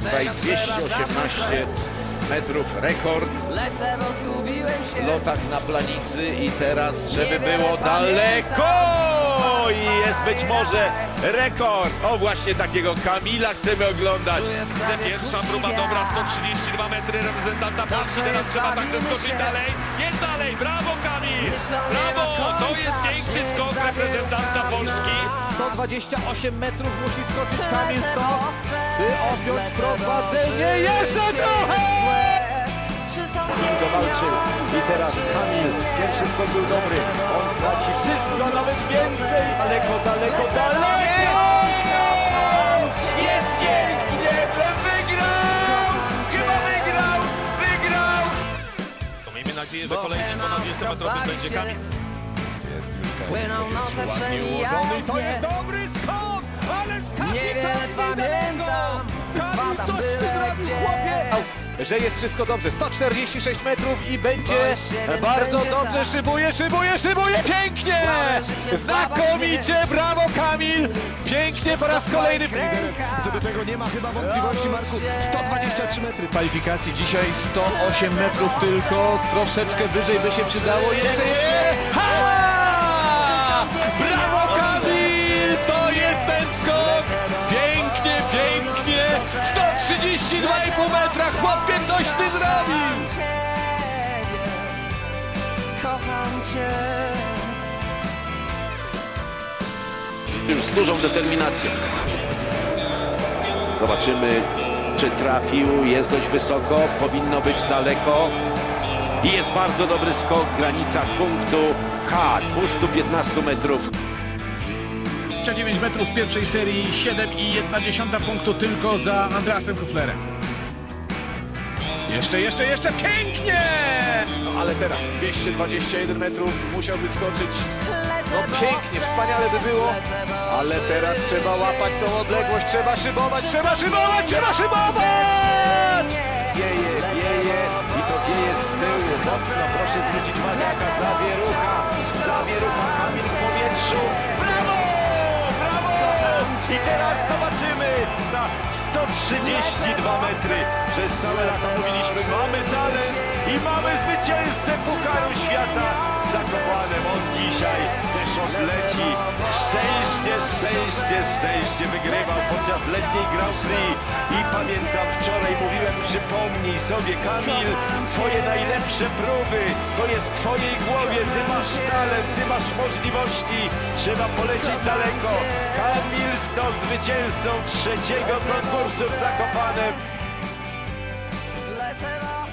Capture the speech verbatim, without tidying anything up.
Tutaj dwieście osiemnaście metrów rekord w lotach na planicy i teraz, żeby było daleko i jest być może rekord. O, właśnie takiego Kamila chcemy oglądać. Pierwsza próba dobra, sto trzydzieści dwa metry reprezentanta Polski, teraz trzeba także skoczyć dalej. Jest dalej, brawo Kamil! Brawo! To jest piękny skok reprezentanta Polski. sto dwadzieścia osiem metrów musi skoczyć Kamil stąd, by objąć prowadzenie. Jeszcze trochę! Kamil walczył i teraz Kamil, pierwszy skok był dobry, on płaci wszystko, nawet więcej, daleko, daleko, daleko! Jest pięknie, wygrał! Chyba wygrał, wygrał! To miejmy nadzieję, że kolejnym ponad dwudziestometrowym będzie Kamil. Jest już Płyną noce Ułożony, to jest dobry skok, ale Niewiele pamiętam, Kamil, padam coś ty byle zrobił, gdzie. chłopie! Że jest wszystko dobrze, sto czterdzieści sześć metrów i będzie bardzo dobrze, szybuje, szybuje, szybuje, pięknie! Znakomicie, brawo Kamil! Pięknie po raz kolejny. Co do tego nie ma chyba wątpliwości, Marku. sto dwadzieścia trzy metry kwalifikacji, dzisiaj sto osiem metrów tylko, troszeczkę wyżej by się przydało, jeszcze jest! Ha! Brawo Kamil! To jest ten skok! Pięknie, pięknie! sto trzydzieści dwa i pół metra, chłopie, coś ty zrobił! Kocham cię. już z dużą determinacją. Zobaczymy, czy trafił. Jest dość wysoko, powinno być daleko. I jest bardzo dobry skok w granicach punktu H, dwieście piętnaście metrów. dwadzieścia dziewięć metrów w pierwszej serii, siedem i jedna dziesiąta punktu tylko za Andreasem Kuflerem. Jeszcze, jeszcze, jeszcze, pięknie! No ale teraz dwieście dwadzieścia jeden metrów musiałby skoczyć. No pięknie, wspaniale by było, ale teraz trzeba łapać tą odległość, trzeba szybować, trzeba szybować, trzeba szybować! Wieje, wieje i to wieje z tyłu. Mocno, proszę zwrócić uwagę, jaka zawierucha. Zawierucha, Kamil w powietrzu. Brawo! Brawo! I teraz zobaczymy na sto trzydzieści dwa metry. Przez całe lata mówiliśmy, mamy talent i mamy zwycięzcę Pucharu Świata. Zakopanem on dzisiaj też odleci. Szczęście, szczęście, szczęście wygrywał podczas letniej Grand Prix. I pamiętam, wczoraj mówiłem, przypomnij sobie, Kamil, twoje najlepsze próby, to jest w twojej głowie, ty masz talent, ty masz możliwości, trzeba polecieć daleko. Kamil Stoch zwycięzcą trzeciego konkursu w Zakopanem. Lecę